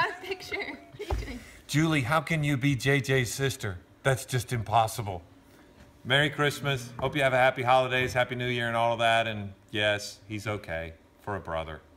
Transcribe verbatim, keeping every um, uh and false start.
got a picture. What are you doing? Julie, how can you be J J's sister? That's just impossible. Merry Christmas. Hope you have a happy holidays, Happy New Year and all of that. And yes, he's okay for a brother.